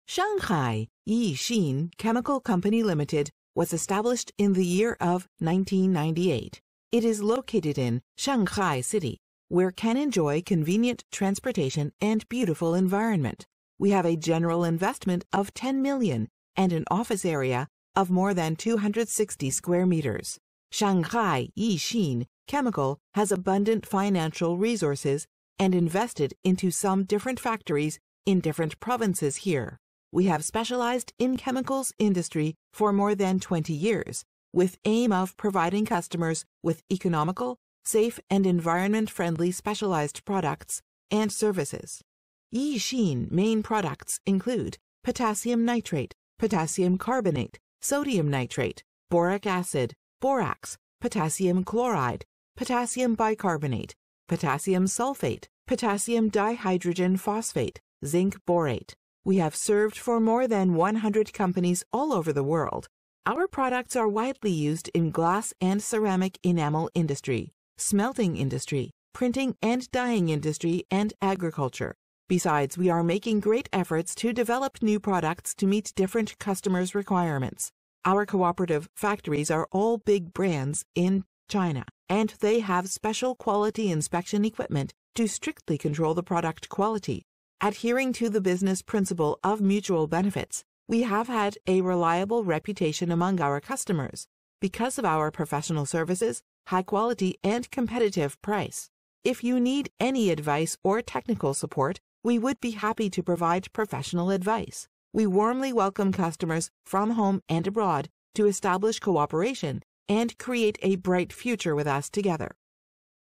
Shanghai Yixin Chemical Company Limited was established in the year of 1998. It is located in Shanghai City, where can enjoy convenient transportation and beautiful environment. We have a general investment of 10 million and an office area of more than 260 square meters. Shanghai Yixin Chemical has abundant financial resources and invested into some different factories in different provinces here. We have specialized in chemicals industry for more than 20 years, with aim of providing customers with economical, safe and environment-friendly specialized products and services. Yixin main products include potassium nitrate, potassium carbonate, sodium nitrate, boric acid, borax, potassium chloride, potassium bicarbonate, potassium sulfate, potassium dihydrogen phosphate, zinc borate. We have served for more than 100 companies all over the world. Our products are widely used in glass and ceramic enamel industry, smelting industry, printing and dyeing industry, and agriculture. Besides, we are making great efforts to develop new products to meet different customers' requirements. Our cooperative factories are all big brands in China, and they have special quality inspection equipment to strictly control the product quality. Adhering to the business principle of mutual benefits, we have had a reliable reputation among our customers because of our professional services, high quality, and competitive price. If you need any advice or technical support, we would be happy to provide professional advice. We warmly welcome customers from home and abroad to establish cooperation and create a bright future with us together.